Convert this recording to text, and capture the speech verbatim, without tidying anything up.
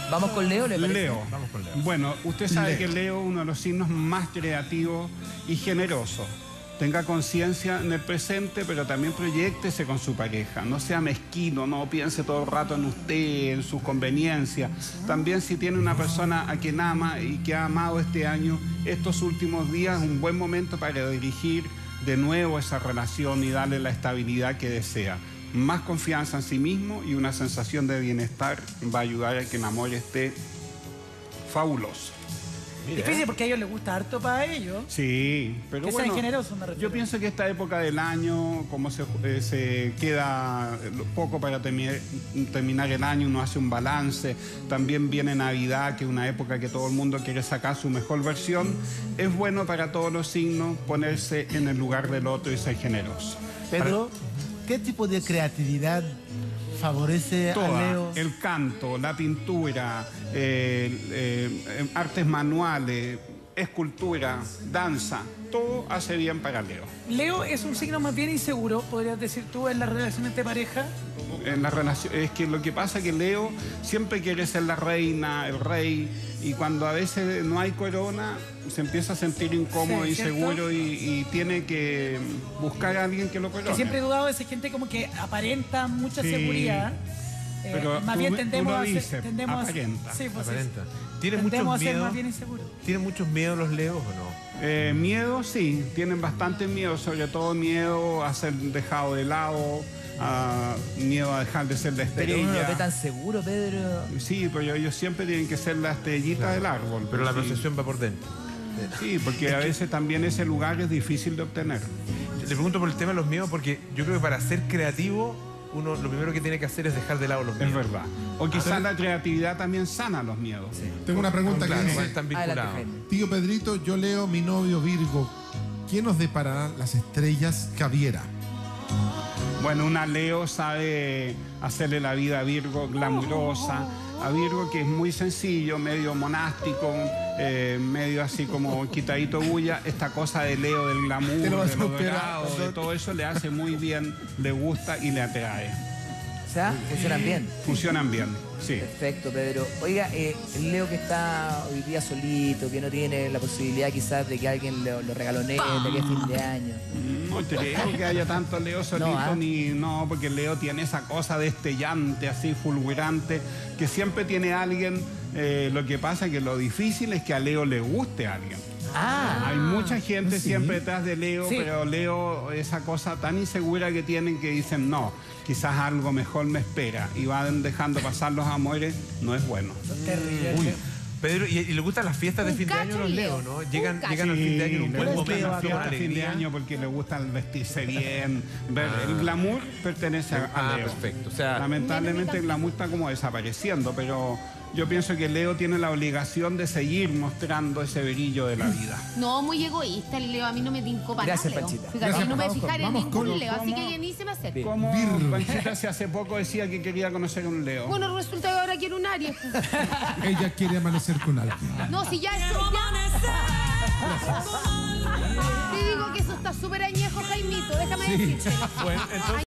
¿Vamos con Leo, le parece? Leo. Vamos con Leo. Bueno, usted sabe Leo. que Leo es uno de los signos más creativos y generosos. Tenga conciencia en el presente, pero también proyéctese con su pareja. No sea mezquino, no piense todo el rato en usted, en sus conveniencias. También si tiene una persona a quien ama y que ha amado este año, estos últimos días es un buen momento para dirigir de nuevo esa relación y darle la estabilidad que desea. Más confianza en sí mismo y una sensación de bienestar va a ayudar a que el amor esté fabuloso. Mira, Difícil porque a ellos les gusta harto para ellos. Sí, pero Que bueno, sean generosos, me refiero. yo pienso que esta época del año, como se, eh, se queda poco para termi- terminar el año, uno hace un balance, también viene Navidad, que es una época que todo el mundo quiere sacar su mejor versión, es bueno para todos los signos ponerse en el lugar del otro y ser generoso. Pedro, ¿qué tipo de creatividad favorece a Toda, Leo? el canto, la pintura, eh, eh, artes manuales, escultura, danza, todo hace bien para Leo. Leo es un signo más bien inseguro, podrías decir tú, en las relaciones de pareja. En la relación, es que lo que pasa es que Leo siempre quiere ser la reina, el rey, y cuando a veces no hay corona, se empieza a sentir incómodo, Sí, inseguro y, y tiene que buscar a alguien que lo corone. Que siempre he dudado de esa gente como que aparenta mucha Sí. seguridad. Eh, Pero más tú- bien tú tendemos lo a ser, dices, tendemos a ser- aparenta. sí, pues sí. aparenta. ¿Tiene Tendemos muchos a ser miedos? más bien inseguros. ¿Tienen muchos miedos los leos o no? Eh, miedo, sí, tienen bastante miedo, sobre todo miedo a ser dejado de lado, a miedo a dejar de ser la Pero uno lo ve estrella. tan seguro, Pedro. Sí, pero ellos siempre tienen que ser la estrellita del árbol. Pero la sí. procesión va por dentro. Sí, porque a veces también ese lugar es difícil de obtener. Le pregunto por el tema de los miedos porque yo creo que para ser creativo, uno lo primero que tiene que hacer es dejar de lado los miedos. Es verdad. O quizás la creatividad también sana los miedos. Tengo una pregunta que Claro, dice, están Adelante, vinculados. Jaime. tío Pedrito, yo leo mi novio Virgo. ¿Quién nos depararán las estrellas Caviera? Bueno, una Leo sabe hacerle la vida a Virgo glamurosa. A Virgo, que es muy sencillo, medio monástico, eh, medio así como quitadito bulla, esta cosa de Leo, del glamour, Te de lo lo vas a operar, dorado, de doctor. todo eso le hace muy bien, le gusta y le atrae. O sea, funcionan bien. Funcionan bien, sí. Perfecto, Pedro. Oiga, eh, el Leo que está hoy día solito, que no tiene la posibilidad quizás de que alguien lo, lo regalonee, de que es fin de año. No creo que haya tanto Leo solito, No, ¿ah? ni no, porque Leo tiene esa cosa destellante, así fulgurante, que siempre tiene alguien. Eh, lo que pasa es que lo difícil es que a Leo le guste a alguien. Ah, Hay mucha gente sí. siempre detrás de Leo, Sí. pero Leo, esa cosa tan insegura que tienen que dicen, no, quizás algo mejor me espera, y van dejando pasar los amores, no es bueno. Terrible. Uy, Pedro, ¿y, y le gustan las fiestas de Un fin de año cacho, los Leo. leos, no? Un Llegan, cacho. llegan al fin de año en un le buen gusta momento, la con fiesta de fin de alegría. año porque le gusta vestirse bien, ver, Ah. el glamour pertenece a, a Ah, Leo. perfecto. O sea, Lamentablemente el glamour está como desapareciendo, pero yo pienso que Leo tiene la obligación de seguir mostrando ese brillo de la vida. No, muy egoísta el Leo, a mí no me tincó para Gracias, nada, Leo. Panchita. Fíjate, Gracias, yo no me voy a vamos fijar con- en vamos ningún con- Leo, así ¿cómo? que ya ni se me acerca. Como Virgo. Panchita se hace poco decía que quería conocer un Leo. Bueno, resulta que ahora quiero un Aries. Ella quiere amanecer con alguien. No, si ya estoy ya. Te digo que eso está súper añejo, Jaimito, déjame decirte. bueno, entonces...